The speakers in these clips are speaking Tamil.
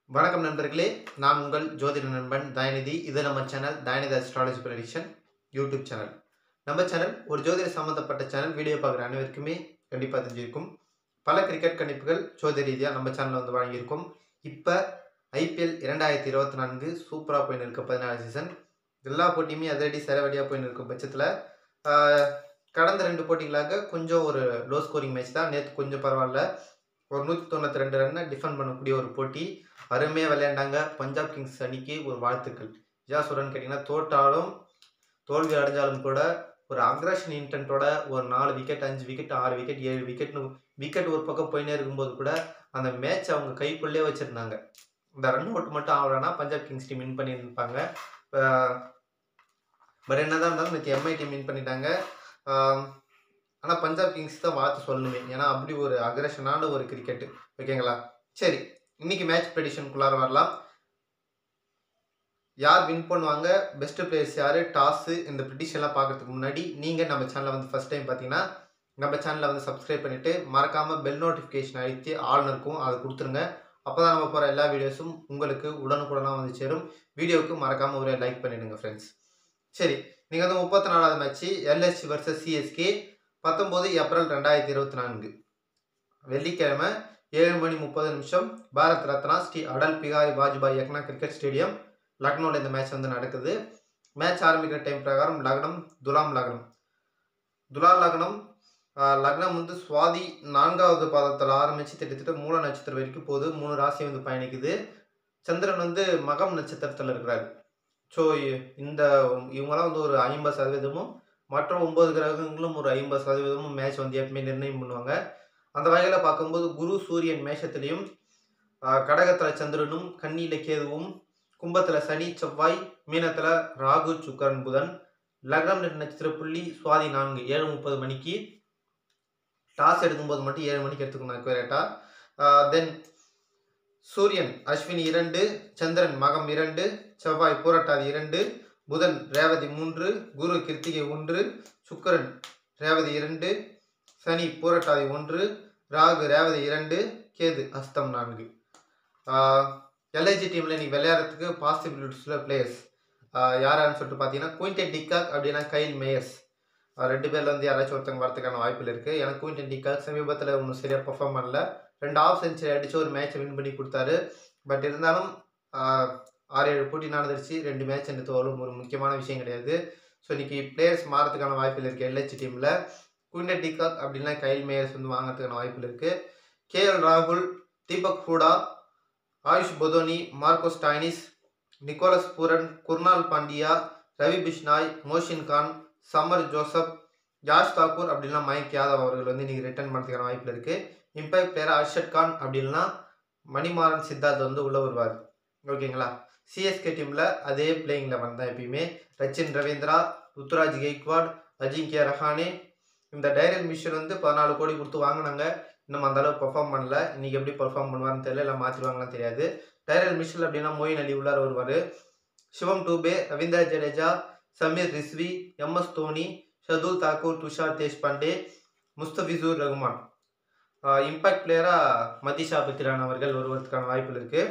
வணக்கம் நண்பர்களே, நான் உங்கள் ஜோதிட நண்பன் தயநிதி. இது நம்ம channel Dayanidhi astrology prediction YouTube channel. நம்ம சேனல் ஒரு ஜோதிட சம்மந்தப்பட்ட சேனல். வீடியோ பார்க்குற அனைவருக்குமே கண்டிப்பாக தெரிஞ்சிருக்கும். பல கிரிக்கெட் கணிப்புகள் ஜோதிட ரீதியாக நம்ம சேனலில் வந்து வழங்கியிருக்கோம். இப்போ ஐபிஎல் 2024 சூப்பராக போயின்னு இருக்க 14 சீசன். எல்லா போட்டியுமே அதிரடி சரவடியாக போயின்னு இருக்கும் பட்சத்தில் கடந்த 2 போட்டிகளாக கொஞ்சம் ஒரு லோ ஸ்கோரிங் மேட்ச் தான். நேற்று கொஞ்சம் பரவாயில்ல, ஒரு 192 ரன்னை டிஃபெண்ட் பண்ணக்கூடிய ஒரு போட்டி. அருமையாக விளையாண்டாங்க. பஞ்சாப் கிங்ஸ் அணிக்கு ஒரு வாழ்த்துக்கள். ஏன் சொல்கிறேன்னு கேட்டிங்கன்னா, தோற்றாலும் தோல்வி அடைஞ்சாலும் கூட ஒரு அக்ரஷன் இன்டென்ட்டோட ஒரு 4 விக்கெட் 5 விக்கெட் 6 விக்கெட் 7 விக்கெட்னு விக்கெட் ஒரு பக்கம் போயினே இருக்கும்போது கூட அந்த மேட்ச் அவங்க கைக்குள்ளே வச்சுருந்தாங்க. இந்த ரன் அவுட் மட்டும் ஆகலைன்னா பஞ்சாப் கிங்ஸ் டீம் வின் பண்ணியிருப்பாங்க. பட் என்னதான் இருந்தாலும் நேற்று எம்ஐ டீம் வின் பண்ணிட்டாங்க. ஆனால் பஞ்சாப் கிங்ஸ் தான் வாழ்த்து சொல்லணுமே, ஏன்னா அப்படி ஒரு அக்ரஷனான ஒரு கிரிக்கெட்டு. ஓகேங்களா? சரி, இன்னைக்கு மேட்ச் ப்ரெடிக்ஷனுக்குள்ளார வரலாம். யார் வின் பண்ணுவாங்க, பெஸ்ட் பிளேயர்ஸ் யார், டாஸு, இந்த ப்ரெடிக்ஷன்லாம் பார்க்கறதுக்கு முன்னாடி நீங்கள் நம்ம சேனலை வந்து ஃபஸ்ட் டைம் பார்த்தீங்கன்னா நம்ம சேனலை வந்து சப்ஸ்கிரைப் பண்ணிவிட்டு மறக்காமல் பெல் நோட்டிஃபிகேஷன் அழுத்தி ஆல்னு இருக்கும், அதை கொடுத்துருங்க. அப்போ தான் நம்ம போகிற எல்லா வீடியோஸும் உங்களுக்கு உடனுக்குடனாக வந்து சேரும். வீடியோவுக்கு மறக்காமல் ஒரு லைக் பண்ணிவிடுங்க ஃப்ரெண்ட்ஸ். சரி, நீங்கள் வந்து 34வது match LSG versus CSK 19 April 2024 வெள்ளிக்கிழமை 7:30 பாரத் ரத்னா ஸ்ரீ அடல் பிகாரி வாஜ்பாய் யக்னா கிரிக்கெட் ஸ்டேடியம் லக்னோவில் இந்த மேட்ச் வந்து நடக்குது. மேட்ச் ஆரம்பிக்கிற டைம் பிரகாரம் லக்னம் துலாம் லக்னம். துலாம் லக்னம் லக்னம் வந்து சுவாதி 4வது பாதத்தில் ஆரம்பித்து திட்டத்தட்ட மூல நட்சத்திரம் வரைக்கும் போகுது. 3 ராசி வந்து பயணிக்குது. சந்திரன் வந்து மகம் நட்சத்திரத்தில் இருக்கிறாரு. ஸோ இந்த இவங்களாம் வந்து ஒரு 50%, மற்ற 9 கிரகங்களும் ஒரு 50% மேட்ச் வந்து எப்பவுமே நிர்ணயம் பண்ணுவாங்க. அந்த வகையில் பார்க்கும்போது குரு சூரியன் மேஷத்திலையும், கடகத்தில் சந்திரனும், கன்னியில் கேதுவும், கும்பத்தில் சனி செவ்வாய், மீனத்தில் ராகு சுக்கரன் புதன். லக்னம் நட்சத்திர புள்ளி சுவாதி 4 7:30 மணிக்கு. டாஸ் எடுக்கும்போது மட்டும் 7 மணிக்கு எடுத்துக்கணும் அக்யூரேட்டாக. தென் சூரியன் அஸ்வினி 2, சந்திரன் மகம் 2, செவ்வாய் பூரட்டாதி 2, புதன் ரேவதி 3, குரு கிருத்திகை 1, சுக்கரன் ரேவதி 2, சனி பூரட்டாதி 1, ராகு ரேவதி 2, கேது அஸ்தம் 4. எல்ஐஜி டீமில் இன்னைக்கு விளையாடுறதுக்கு பாசிபிலிட்டிஸில் பிளேயர்ஸ் யாரான்னு சொல்லிட்டு பார்த்தீங்கன்னா, குயின்டன் டிகாக் அப்படின்னா கைல் மேயர்ஸ். 2 பேரில் வந்து யாராச்சும் ஒருத்தங்க வரதுக்கான வாய்ப்புகள் இருக்குது. ஏன்னா குயின்டன் டிகாக் சமீபத்தில் ஒன்றும் சரியாக பர்ஃபார்ம் பண்ணல. 2 ஆஃப் செஞ்சுரி அடித்து ஒரு மேட்ச்சை வின் பண்ணி கொடுத்தாரு. பட் இருந்தாலும் 6-7 போட்டி நடந்துருச்சு. 2 மேட்ச் என்று தோலும் ஒரு முக்கியமான விஷயம் கிடையாது. ஸோ இன்றைக்கி பிளேயர்ஸ் மாறதுக்கான வாய்ப்புகள் இருக்குது. எல்ஹெச் டீமில் குயின்டன் டிகாக் அப்படின்னா கைல் மேயர்ஸ் வந்து வாங்கிறதுக்கான வாய்ப்புகள் இருக்குது. கேஎல் ராகுல், Deepak Hooda, Ayush Badoni, Marcus Stoinis, Nicholas Pooran, Krunal Pandya, Ravi Bishnoi, Mohsin Khan, Shamar Joseph, Yash Thakur அப்படின்னா மயங்க் யாதவ் அவர்கள் வந்து இன்றைக்கி ரிட்டர்ன் பண்ணுறதுக்கான வாய்ப்பு இருக்குது. இம்பேக்ட் பிளேயர் அர்ஷத் கான் அப்படின்னா மணிமாறன் சித்தார்த் வந்து உள்ளே வருவார். ஓகேங்களா? சிஎஸ்கே டீமில் அதே பிளேயிங் 11 தான் எப்பயுமே. ரச்சின் ரவீந்திரா, ருத்துராஜ் கெய்க்வாட், அஜிங்கியா ரஹானே. இந்த டைரல் மிஷன் வந்து 14 கோடி கொடுத்து வாங்கினாங்க. இன்னும் அந்த அளவுக்கு பர்ஃபார்ம் பண்ணல. இன்றைக்கி எப்படி பர்ஃபார்ம் பண்ணுவார்னு தெரியல, இல்லை மாற்றிடுவாங்கன்னு தெரியாது. டைரல் மிஷல் அப்படின்னா மொயின் அலி உள்ளார வருவார். சிவம் டூபே, ரவீந்திர ஜடேஜா, சமீர் ரிஸ்வி, எம்எஸ் தோனி, ஷதுல் தாக்கூர், துஷார் தேஷ்பாண்டே, முஸ்தபிசூர் ரஹ்மான். இம்பேக்ட் பிளேயராக மதிஷா பத்திரான் அவர்கள் வருவதற்கான வாய்ப்புகள் இருக்குது.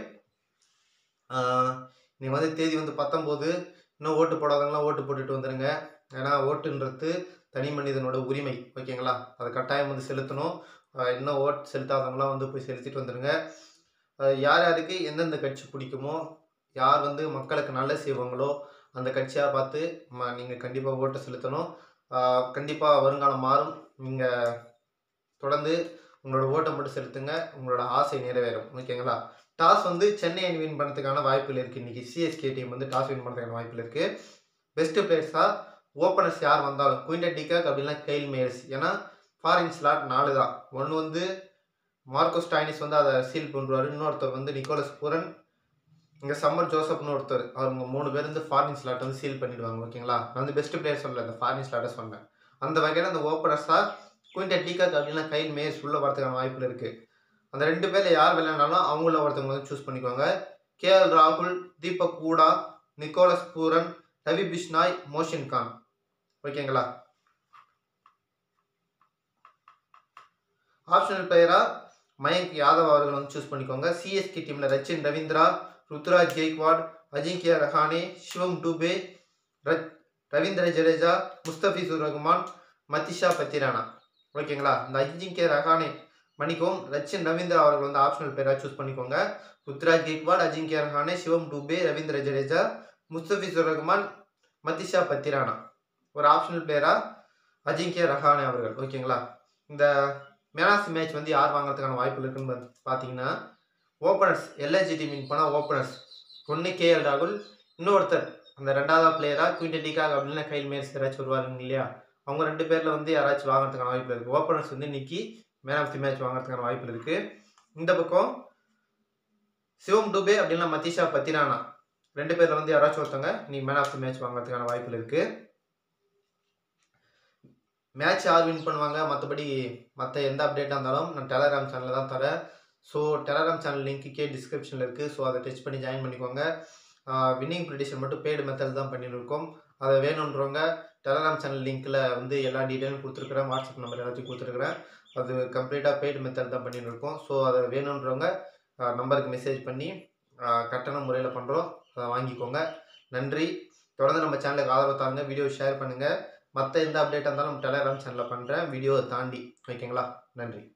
நீங்கள் வந்து தேதி வந்து 19. இன்னும் ஓட்டு போடாதவங்களாம் ஓட்டு போட்டுட்டு வந்துடுங்க. ஏன்னா ஓட்டுன்றது தனி மனிதனோட உரிமை. ஓகேங்களா? அது கட்டாயம் வந்து செலுத்தணும். இன்னும் ஓட்டு செலுத்தாதவங்களாம் வந்து போய் செலுத்திட்டு வந்துடுங்க. யார் யாருக்கு எந்தெந்த கட்சி பிடிக்குமோ, யார் வந்து மக்களுக்கு நல்ல செய்வாங்களோ அந்த கட்சியாக பார்த்து நீங்கள் கண்டிப்பாக ஓட்டை செலுத்தணும். கண்டிப்பாக வருங்காலம் மாறும். நீங்கள் தொடர்ந்து உங்களோட ஓட்டை மட்டும் செலுத்துங்க, உங்களோட ஆசை நிறைவேறும். ஓகேங்களா? டாஸ் வந்து சென்னை அணி வின் பண்ணுறதுக்கான வாய்ப்புகள் இருக்குது. இன்றைக்கி சிஎஸ்கே டீம் வந்து டாஸ் வின் பண்ணுறதுக்கான வாய்ப்புகள் இருக்குது. பெஸ்ட் பிளேயர்ஸாக ஓப்பனர்ஸ் யார் வந்தாலும் குயின்டன் டிகாக் அப்படின்னா கைல் மேயர்ஸ். ஏன்னா ஃபாரின் ஸ்லாட் 4 தான். ஒன்று வந்து மார்க்கோஸ் டாய்னிஸ் வந்து அதை சீல் பண்ணுறாரு. இன்னொருத்தர் வந்து நிக்கோலஸ் பூரன், இங்கே சம்மர் ஜோசப்னு ஒருத்தர். அவங்க 3 பேர் வந்து ஃபாரின் ஸ்லாட் வந்து சீல் பண்ணிவிடுவாங்க. ஓகேங்களா? நான் வந்து பெஸ்ட் பிளேயர் சொல்லலை, அந்த ஃபாரின் ஸ்லாட்டை சொன்னேன். அந்த வகையில் அந்த ஓப்பனர்ஸாக குயின்டன் டிகாக் அப்படின்னா கைல் மேயர்ஸ் உள்ள வரதுக்கான வாய்ப்புகள் இருக்குது. அந்த 2 பேரில் யார் விளையாண்டாலும் அவங்கள ஒருத்தவங்க வந்து சூஸ் பண்ணிக்குவாங்க. கேஎல் ராகுல், தீபக் ஹூடா, நிக்கோலஸ் பூரன், ரவி பிஷ்னாய், மோஷின் கான். ஓகேங்களா? ஆப்ஷனல் பிளேயராக மயங்க் யாதவ் அவர்கள் வந்து சூஸ் பண்ணிக்கோங்க. சிஎஸ்கே டீமில் ரச்சின் ரவீந்திரா, ருத்துராஜ் கெய்க்வாட், அஜிங்கியா ரஹானே, சிவம் டூபே, ரவீந்திர ஜடேஜா, முஸ்தபிசுர் ரஹ்மான், மதிஷா பத்திரானா. ஓகேங்களா? இந்த அஜிங்கியா ரஹானே மன்னிக்கவும் ரச்சின் ரவீந்திரா அவர்கள் வந்து ஆப்ஷனல் பேராக சூஸ் பண்ணிக்கோங்க. ருத்ராஜ் கெய்க்வாட், அஜிங்கியா ரஹானே, சிவம் டூபே, ரவீந்திர ஜடேஜா, முஸ்தபிசுர் ரஹ்மான், மதிஷா பத்திரானா. ஒரு ஆப்ஷனல் பிளேயரா அஜிங்கியா ரஹானே அவர்கள். ஓகேங்களா? இந்த மேன் ஆஃப் தி மேட்ச் வந்து யார் வாங்குறதுக்கான வாய்ப்பு இருக்குன்னு பார்த்தீங்கன்னா, ஓப்பனர்ஸ் எல்ஐஜி டீம் வின் பண்ண ஓப்பனர்ஸ் ஒன்று கேஎல் ராகுல், இன்னொருத்தர் அந்த ரெண்டாவது பிளேயரா குயின்டன் டிகாக் அப்படின்னா கைல் மேர்ஸ் யாராச்சும் வருவாருங்க இல்லையா, அவங்க 2 பேரில் வந்து யாராச்சும் வாங்குறதுக்கான வாய்ப்பு இருக்குது. ஓப்பனர்ஸ் வந்து இன்னைக்கு மேன் ஆஃப் தி மேட்ச் வாங்குறதுக்கான வாய்ப்பு இருக்குது. இந்த பக்கம் சிவம் டூபே அப்படின்னா மதிஷா பத்திரானா 2 பேரில் வந்து யாராச்சும் ஒருத்தவங்க இன்னைக்கு மேன் ஆஃப் தி மேட்ச் வாங்குறதுக்கான வாய்ப்பு இருக்குது. மேட்ச் யார் வின் பண்ணுவாங்க, மற்றபடி மற்ற எந்த அப்டேட்டாக இருந்தாலும் நான் டெலகிராம் சேனலில் தான் தரேன். ஸோ டெலகிராம் சேனல் லிங்க்கு டிஸ்கிரிப்ஷனில் இருக்குது. ஸோ அதை டச் பண்ணி ஜாயின் பண்ணிக்கோங்க. வின்னிங் ப்ரிடிஷன் மட்டும் பெய்டு மெத்தட் தான் பண்ணியிருக்கோம். அதை வேணுன்றவங்க டெலகிராம் சேனல் லிங்க்கில் வந்து எல்லா டீட்டெயிலும் கொடுத்துருக்குறேன். வாட்ஸ்அப் நம்பர் எல்லாத்தையும் கொடுத்துருக்குறேன். அது கம்ப்ளீட்டாக பெய்டு மெத்தட் தான் பண்ணியிருக்கோம். ஸோ அதை வேணுன்றவங்க நம்பருக்கு மெசேஜ் பண்ணி கட்டண முறையில் பண்ணுறோம், அதை வாங்கிக்கோங்க. நன்றி. தொடர்ந்து நம்ம சேனலுக்கு ஆதரவு தாருங்க, வீடியோ ஷேர் பண்ணுங்கள். மற்ற எந்த அப்டேட்டாக இருந்தாலும் நம்ம டெலகிராம் சேனலில் பண்ணுறேன், வீடியோவை தாண்டி. ஓகேங்களா? நன்றி.